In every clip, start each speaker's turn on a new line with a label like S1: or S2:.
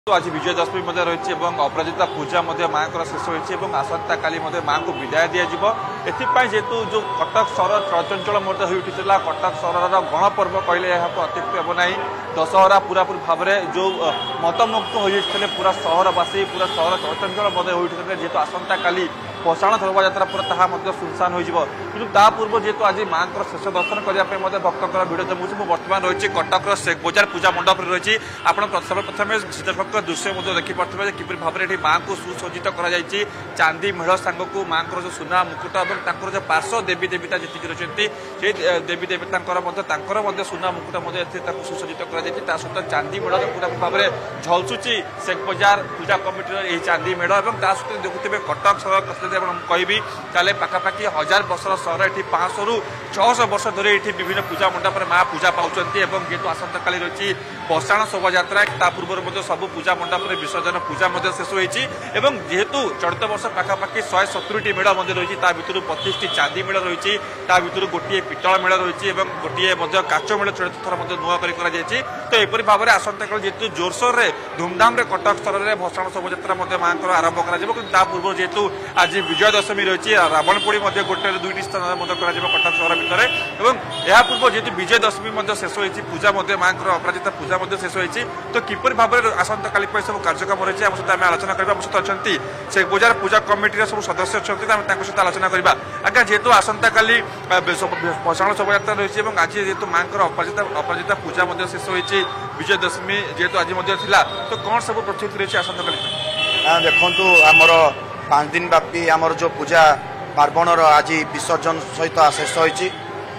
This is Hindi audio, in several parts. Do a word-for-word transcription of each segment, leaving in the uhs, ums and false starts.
S1: तो आज विजय दशमी रही अपराजिता पूजा माँ शेष होती आसंता काली माँ को विदाय दिज्व एहेतु जो कटक सहर चलचंचल हो उठा कटक सहर गणपर्व कहले अत्युक्ति हम ना दशहरा पूरापूरी भाव में जो मतमुक्त होते पूरा सहरवासी पूरा सहर चलचंचल हो उठे जेहेतु आसंता काली पषाण धोबा यात्रा पूरा सुनसान हो पूर्व जेहेतु आज माँ शेष दर्शन करने भक्तर भिड़ जमुची बर्तमान रही कटक शेख बजार पूजा मंडप रही आप प्रथम सीधासख दृश्य देखिपे किपर भाव में माँ को सुसज्जित कर चांदी मेढ़ सांग को माँ जो सुना मुकुट और जो पार्श्व देवी देवता जी रही देवी देवता सुना मुकुट सुसज्जित कर सहित चांदी मेढ़ पूरा भाव में झलसुची शेख बजार पूजा कमिटी चांदी मेढ़ और सहित देखुए कटक सहर कहि ताले पाखापाखि हजार वर्षर सहर ये पाँच रु छःश वर्ष धरी ये विभिन्न पूजा मंडप माँ पूजा पाँच जेहेतु आसंता काली रही पषाण शोभा यात्रा पूर्व सब पूजा मंडप में विसर्जन पूजा शेष होती जेहेतु चलित वर्ष पाखापाखि शहे सतुरी मेढ़ रही भर पचिश चांदी मेढ़ रही भर गोटे पितल मेढ़ रही गोटे काच मेढ़ चलित थर नुआ कर तो यहपरी भाव में आसंता काली जेहेतु जोरसोर में धूमधाम कटक सहर में भषाण शोभा यात्रा माँ आरंभ कर पूर्व जेहेतु आज विजय दशमी रही रावण पोड़ी गोटे दुईट स्थान कटक सहर भितर यह पूर्व जेहेतु विजय दशमी शेष होती पूजा माँ अपराजिता पूजा शेष होती तो किपर भाव में आसंता काली सब कार्यक्रम रही है सहित आलोचना करवा सहित अच्छा शेख बजार पूजा कमिटी सब सदस्य अच्छा सहित आलोचना करवा आज्ञा जेहेतु आसंता काली पषाण शोभा यात्रा रही है आज जेहेतु माँ अपराजिता अपराजिता पूजा शेष होती विजय दशमी जेहेतु आज तो कौन सब प्रस्तुति रही है आसंता काली
S2: देखु आमर पांच दिन व्यापी आमर जो पूजा पार्वण आज विसर्जन सहित शेष होती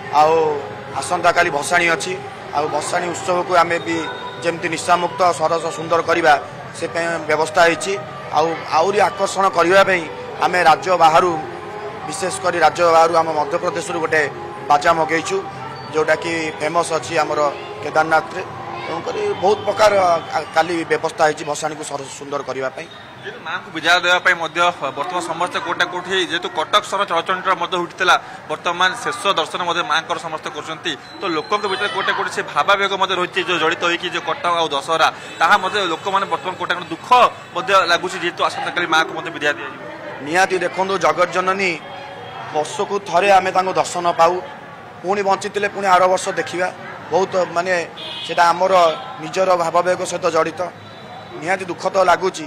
S2: आसंता काली भसाणी अच्छी आ भसाणी उत्सव को आम भी जमती निशामुक्त सरस सुंदर करवा से व्यवस्था होती आकर्षण करने आम राज्य बाहर विशेषकर राज्य बाहर आम मध्य प्रदेश गोटे बाजा मगेचु जोटा कि फेमस अच्छी आमर केदारनाथ रे तेणुक बहुत प्रकार काली व्यवस्था होती भसाणी को सरस सुंदर करने
S1: माँ को विजय देवाई बर्तमान समस्त कोटा कोठी जेहेतु कटक सहर चलचंचल उठा बर्तमान शेष दर्शन माँ समस्त कर तो लोकों भर कोटा कोटी से भावावेग रही जो जड़ित होगी जो कटक आ दशहरा ताहा लोक मैंने बर्तमान कोटा दुख लगुच जेहेतु आसंता काली माँ को विदाय दिया
S2: निहाती देखो जगत जननी वर्ष को थे आम दर्शन पाऊ पुणी बंची पुणी आर वर्ष देखा बहुत माने सेटा आमर निजर भावावेग सहित जड़ित निहाती दुख तो लगुच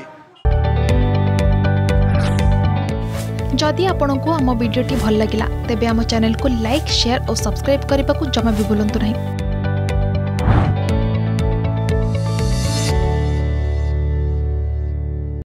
S3: जदि आपंक आम भिडी भल लगा तेब आम चैनल को लाइक शेयर और सब्सक्राइब करने को जमा भी भूलु नहीं।